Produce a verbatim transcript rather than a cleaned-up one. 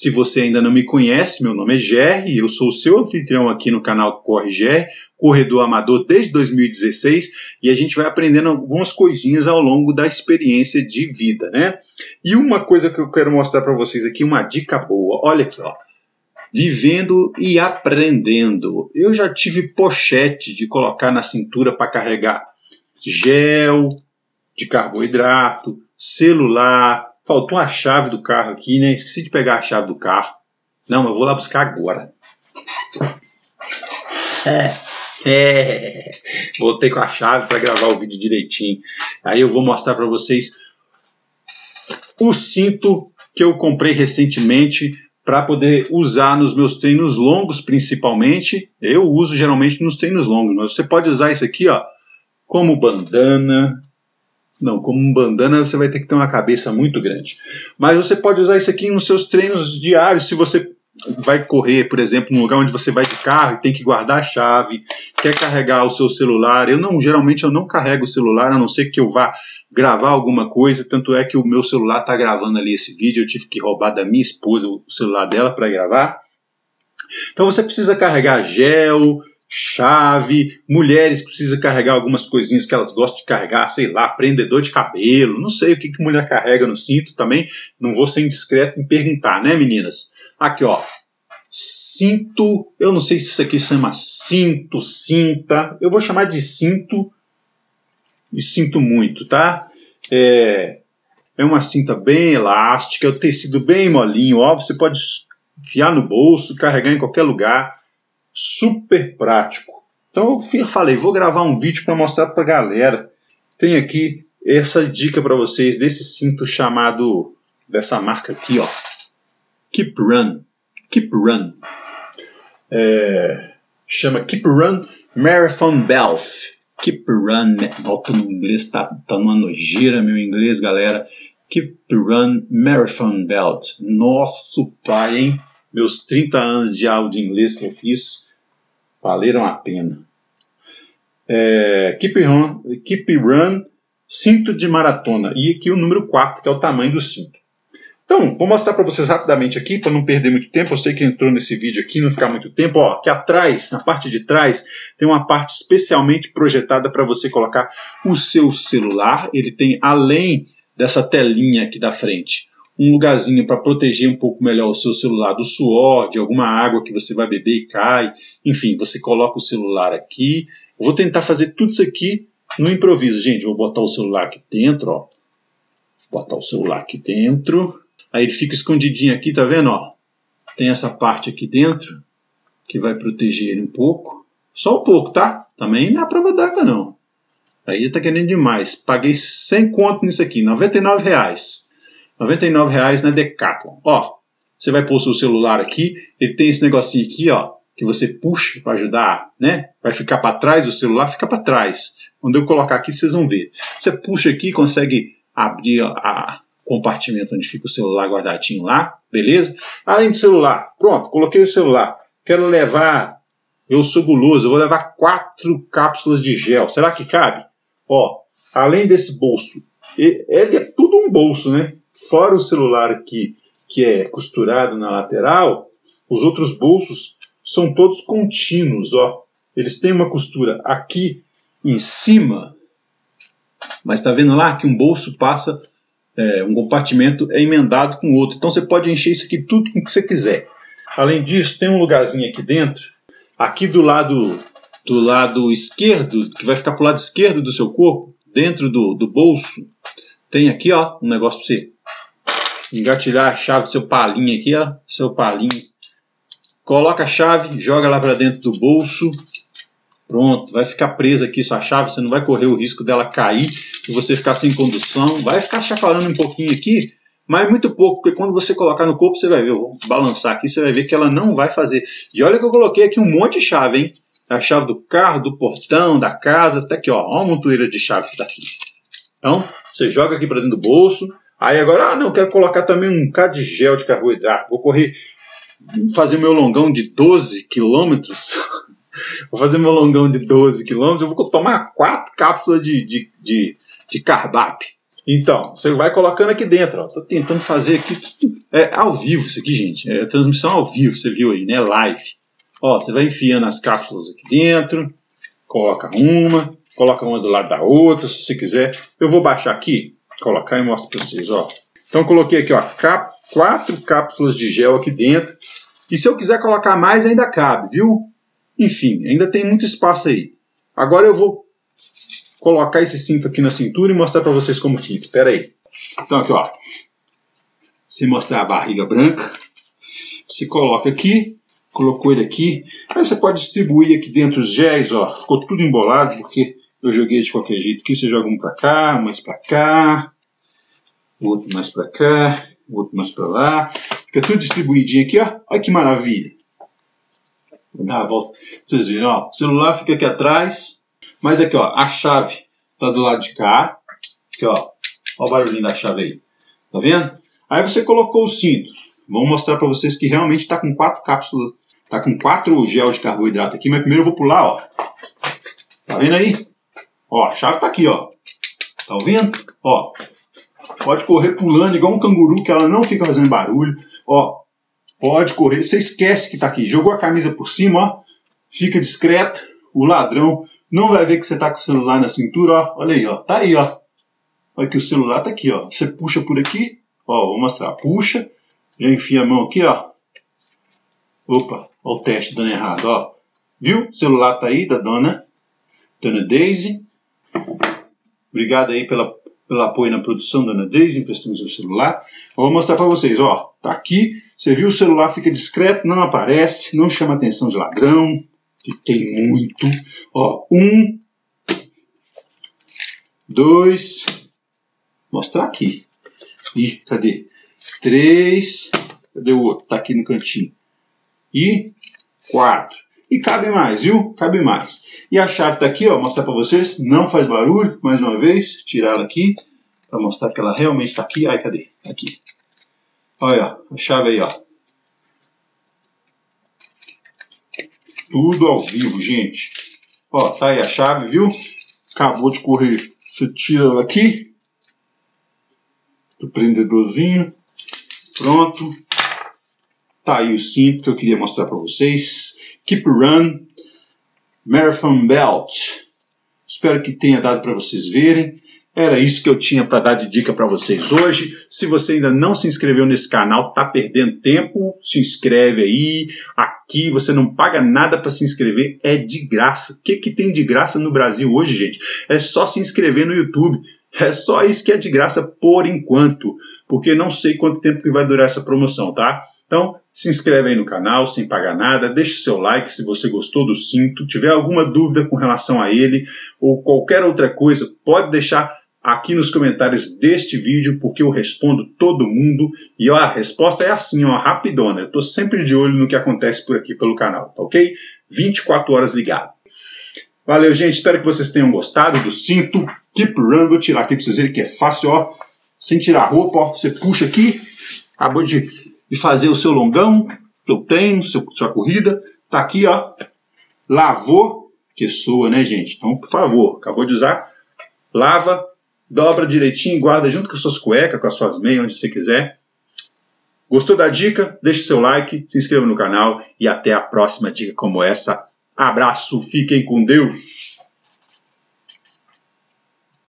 Se você ainda não me conhece, meu nome é Gerry, eu sou o seu anfitrião aqui no canal Corre Gerry, corredor amador desde dois mil e dezesseis, e a gente vai aprendendo algumas coisinhas ao longo da experiência de vida, né? E uma coisa que eu quero mostrar para vocês aqui, uma dica boa, olha aqui, ó. Vivendo e aprendendo. Eu já tive pochete de colocar na cintura para carregar gel de carboidrato, celular. Faltou a chave do carro aqui, né? Esqueci de pegar a chave do carro. Não, eu vou lá buscar agora. É, é. Voltei com a chave para gravar o vídeo direitinho. Aí eu vou mostrar para vocês o cinto que eu comprei recentemente para poder usar nos meus treinos longos, principalmente. Eu uso geralmente nos treinos longos, mas você pode usar isso aqui, ó, como bandana. Não, como um bandana você vai ter que ter uma cabeça muito grande. Mas você pode usar isso aqui nos seus treinos diários, se você vai correr, por exemplo, num lugar onde você vai de carro e tem que guardar a chave, quer carregar o seu celular. Eu não, geralmente eu não carrego o celular, a não ser que eu vá gravar alguma coisa, tanto é que o meu celular está gravando ali esse vídeo, eu tive que roubar da minha esposa o celular dela para gravar. Então você precisa carregar gel, chave, mulheres precisam carregar algumas coisinhas que elas gostam de carregar, sei lá, prendedor de cabelo, não sei o que que mulher carrega no cinto também, não vou ser indiscreto em perguntar, né, meninas? Aqui, ó, cinto, eu não sei se isso aqui chama cinto, cinta, eu vou chamar de cinto e sinto muito, tá? É, é uma cinta bem elástica, o tecido bem molinho, ó, você pode enfiar no bolso, carregar em qualquer lugar, super prático. Então eu falei, vou gravar um vídeo para mostrar para a galera. Tem aqui essa dica para vocês desse cinto chamado, dessa marca aqui, ó, Keep Run. Keep Run. É, chama Keep Run Marathon Belt. Keep Run, volta no inglês, tá, tá numa nojeira meu inglês, galera. Keep Run Marathon Belt. Nosso pai, hein? Meus trinta anos de aula de inglês que eu fiz valeram a pena. É, keep, run, keep Run, cinto de maratona. E aqui o número quatro, que é o tamanho do cinto. Então, vou mostrar para vocês rapidamente aqui, para não perder muito tempo. Eu sei que entrou nesse vídeo aqui, não ficar muito tempo. Ó, aqui atrás, na parte de trás, tem uma parte especialmente projetada para você colocar o seu celular. Ele tem, além dessa telinha aqui da frente, um lugarzinho para proteger um pouco melhor o seu celular do suor, de alguma água que você vai beber e cai. Enfim, você coloca o celular aqui. Eu vou tentar fazer tudo isso aqui no improviso. Gente, vou botar o celular aqui dentro, ó. Vou botar o celular aqui dentro. Aí ele fica escondidinho aqui, tá vendo? Ó? Tem essa parte aqui dentro, que vai proteger ele um pouco. Só um pouco, tá? Também não é prova d'água, não. Aí tá querendo demais. Paguei cem conto nisso aqui, noventa e nove reais. noventa e nove reais na Decathlon. Ó, você vai pôr o seu celular aqui, ele tem esse negocinho aqui, ó, que você puxa para ajudar, né? Vai ficar para trás, o celular fica para trás. Quando eu colocar aqui, vocês vão ver. Você puxa aqui, consegue abrir a compartimento onde fica o celular guardadinho lá, beleza? Além do celular, pronto, coloquei o celular. Quero levar, eu sou guloso, eu vou levar quatro cápsulas de gel. Será que cabe? Ó, além desse bolso, ele é tudo um bolso, né? Fora o celular aqui, que é costurado na lateral, os outros bolsos são todos contínuos, ó. Eles têm uma costura aqui em cima, mas tá vendo lá que um bolso passa, é, um compartimento é emendado com o outro. Então você pode encher isso aqui tudo com o que você quiser. Além disso, tem um lugarzinho aqui dentro, aqui do lado, do lado esquerdo, que vai ficar pro lado esquerdo do seu corpo, dentro do, do bolso, tem aqui, ó, um negócio para você engatilhar a chave do seu palinho aqui, ó, seu palinho. Coloca a chave, joga lá para dentro do bolso. Pronto, vai ficar presa aqui sua chave, você não vai correr o risco dela cair e você ficar sem condução. Vai ficar chacoalhando um pouquinho aqui, mas muito pouco, porque quando você colocar no corpo, você vai ver, eu vou balançar aqui, você vai ver que ela não vai fazer. E olha que eu coloquei aqui um monte de chave, hein? A chave do carro, do portão, da casa, até aqui, ó, ó a montoeira de chave que tá aqui. Então, você joga aqui para dentro do bolso. Aí agora, ah, não, quero colocar também um bocado de gel de carboidrato. Vou correr, fazer meu longão de doze quilômetros. Vou fazer meu longão de doze quilômetros. Eu vou tomar quatro cápsulas de, de, de, de carbap. Então, você vai colocando aqui dentro, ó. Tô tentando fazer aqui, é ao vivo isso aqui, gente. É transmissão ao vivo, você viu aí, né? Live. Ó, você vai enfiando as cápsulas aqui dentro, coloca uma, coloca uma do lado da outra, se você quiser. Eu vou baixar aqui, colocar e mostro para vocês, ó. Então, coloquei aqui, ó, cap quatro cápsulas de gel aqui dentro. E se eu quiser colocar mais, ainda cabe, viu? Enfim, ainda tem muito espaço aí. Agora eu vou colocar esse cinto aqui na cintura e mostrar para vocês como fica. Espera aí. Então aqui, ó. Você mostrar a barriga branca. Você coloca aqui. Colocou ele aqui. Aí você pode distribuir aqui dentro os géis, ó. Ficou tudo embolado porque eu joguei de qualquer jeito aqui. Você joga um para cá, um mais para cá. Outro mais para cá. Outro mais para lá. Fica tudo distribuidinho aqui, ó. Olha que maravilha. Vou dar a volta. Vocês viram, ó. O celular fica aqui atrás. Mas aqui, ó, a chave tá do lado de cá. Aqui, ó. Ó o barulhinho da chave aí. Tá vendo? Aí você colocou o cinto. Vou mostrar para vocês que realmente tá com quatro cápsulas. Tá com quatro gel de carboidrato aqui. Mas primeiro eu vou pular, ó. Tá vendo aí? Ó, a chave tá aqui, ó. Tá ouvindo? Ó. Pode correr pulando igual um canguru, que ela não fica fazendo barulho. Ó. Pode correr. Você esquece que tá aqui. Jogou a camisa por cima, ó. Fica discreto. O ladrão não vai ver que você tá com o celular na cintura, ó. Olha aí, ó. Tá aí, ó. Olha que o celular tá aqui, ó. Você puxa por aqui. Ó, vou mostrar. Puxa. Já enfia a mão aqui, ó. Opa. Ó o teste dando errado, ó. Viu? O celular tá aí da dona. Dona Daisy. Obrigado aí pela, pelo apoio na produção, dona Daisy. Emprestando seu celular. Vou mostrar pra vocês, ó. Tá aqui. Você viu? O celular fica discreto. Não aparece. Não chama atenção de ladrão. Que tem muito. Ó, um, dois, mostrar aqui. Ih, cadê? Três, cadê o outro? Tá aqui no cantinho. E quatro. E cabe mais, viu? Cabe mais. E a chave tá aqui, ó, mostrar pra vocês. Não faz barulho, mais uma vez. Tirar ela aqui, pra mostrar que ela realmente tá aqui. Ai, cadê? Aqui. Olha, ó, a chave aí, ó. Tudo ao vivo, gente. Ó, tá aí a chave, viu? Acabou de correr. Você tira ela aqui. Do prendedorzinho. Pronto. Tá aí o cinto que eu queria mostrar para vocês. Keep Run Marathon Belt. Espero que tenha dado para vocês verem. Era isso que eu tinha para dar de dica para vocês hoje. Se você ainda não se inscreveu nesse canal, tá perdendo tempo, se inscreve aí. Aqui você não paga nada para se inscrever, é de graça. O que, que tem de graça no Brasil hoje, gente? É só se inscrever no YouTube. É só isso que é de graça por enquanto, porque não sei quanto tempo que vai durar essa promoção, tá? Então, se inscreve aí no canal sem pagar nada, deixe seu like se você gostou do cinto, tiver alguma dúvida com relação a ele ou qualquer outra coisa, pode deixar aqui nos comentários deste vídeo, porque eu respondo todo mundo, e ó, a resposta é assim, ó, rapidona. Eu tô sempre de olho no que acontece por aqui pelo canal, tá ok? vinte e quatro horas ligado. Valeu, gente. Espero que vocês tenham gostado do cinto Keep Run. Vou tirar aqui para vocês verem que é fácil, ó. Sem tirar a roupa, ó. Você puxa aqui. Acabou de, de fazer o seu longão, seu treino, seu, sua corrida. Tá aqui, ó. Lavou, que soa, né, gente? Então, por favor, acabou de usar. Lava, dobra direitinho, guarda junto com as suas cuecas, com as suas meias, onde você quiser. Gostou da dica? Deixe seu like, se inscreva no canal e até a próxima dica como essa. Abraço, fiquem com Deus!